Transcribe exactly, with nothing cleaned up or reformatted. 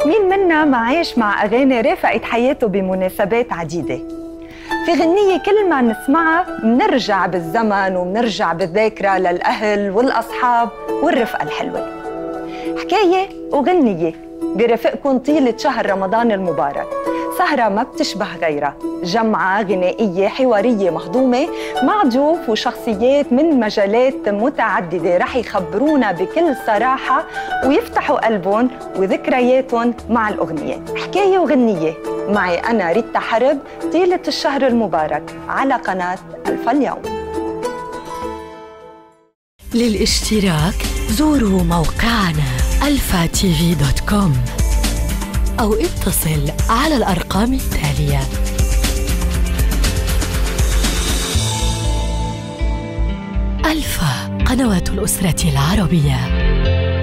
مين منا ما عايش مع أغاني رافقت حياته بمناسبات عديدة؟ في غنية كل ما نسمعها منرجع بالزمن ومنرجع بالذاكرة للأهل والأصحاب والرفقة الحلوة. حكاية وغنية برفقكم طيلة شهر رمضان المبارك، سهرة ما بتشبه غيرها، جمعة غنائية حوارية مهضومة مع ضيوف وشخصيات من مجالات متعددة رح يخبرونا بكل صراحة ويفتحوا قلبهم وذكرياتهم مع الأغنية. حكاية وغنية معي أنا ريتا حرب طيلة الشهر المبارك على قناة ألفا اليوم. للاشتراك زوروا موقعنا ألفا تي في دوت كوم أو اتصل على الأرقام التالية. ألفا، قنوات الأسرة العربية.